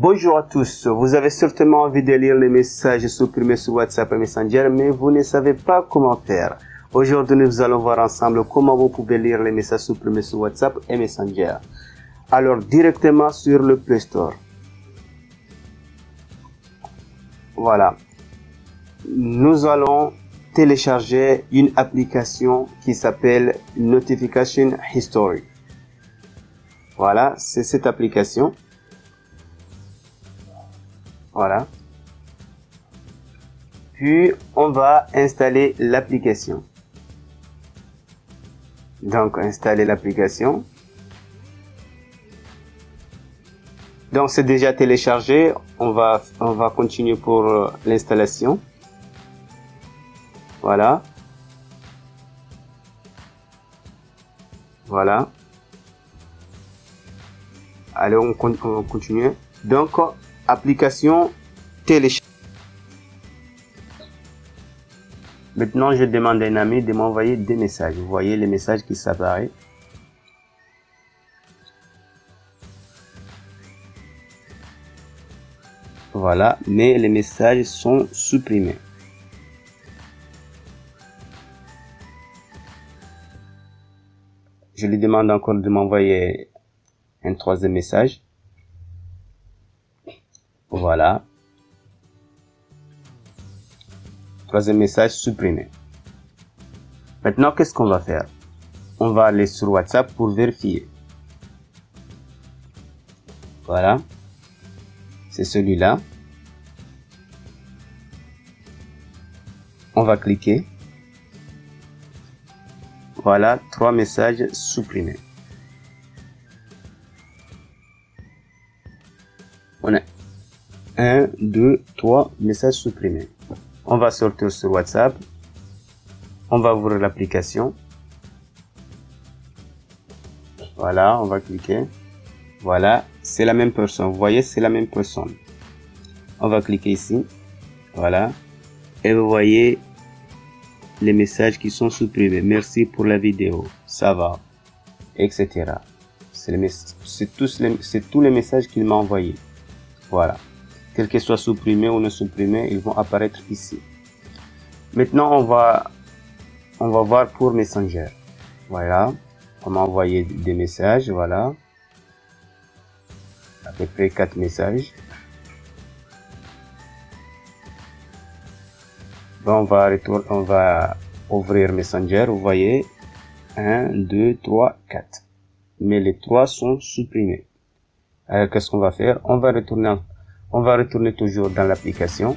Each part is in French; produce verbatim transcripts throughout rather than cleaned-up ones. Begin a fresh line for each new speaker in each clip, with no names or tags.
Bonjour à tous, vous avez certainement envie de lire les messages supprimés sur WhatsApp et Messenger, mais vous ne savez pas comment faire. Aujourd'hui, nous allons voir ensemble comment vous pouvez lire les messages supprimés sur WhatsApp et Messenger. Alors, directement sur le Play Store. Voilà. Nous allons télécharger une application qui s'appelle Notification History. Voilà, c'est cette application. Voilà. Puis, on va installer l'application. Donc, installer l'application. Donc, c'est déjà téléchargé. On va, on va continuer pour euh, l'installation. Voilà. Voilà. Allez, on, on continue. Donc, application téléchargée. Maintenant, je demande à un ami de m'envoyer des messages. Vous voyez les messages qui s'apparaissent. Voilà, mais les messages sont supprimés. Je lui demande encore de m'envoyer un troisième message. Voilà. Troisième message supprimé. Maintenant, qu'est-ce qu'on va faire? On va aller sur WhatsApp pour vérifier. Voilà. C'est celui-là. On va cliquer. Voilà, trois messages supprimés. On a un, deux, trois messages supprimés. On va sortir sur WhatsApp. On va ouvrir l'application. Voilà, on va cliquer. Voilà, c'est la même personne. Vous voyez, c'est la même personne. On va cliquer ici. Voilà. Et vous voyez les messages qui sont supprimés. Merci pour la vidéo. Ça va. Etc. C'est tous les, c'est tous les messages qu'il m'a envoyés. Voilà. Quel que soit supprimé ou non supprimé, ils vont apparaître ici. Maintenant, on va, on va voir pour Messenger. Voilà. On m'a envoyé des messages. Voilà. À peu près quatre messages. Bon, on va retourner, on va ouvrir Messenger. Vous voyez, un, deux, trois, quatre. Mais les trois sont supprimés. Alors, qu'est-ce qu'on va faire? On va retourner, on va retourner toujours dans l'application.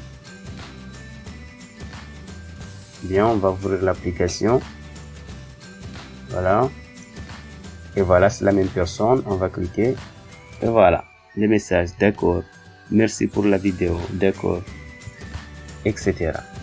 Bien, on va ouvrir l'application. Voilà. Et voilà, c'est la même personne. On va cliquer. Et voilà, les messages. D'accord. Merci pour la vidéo. D'accord. Etc.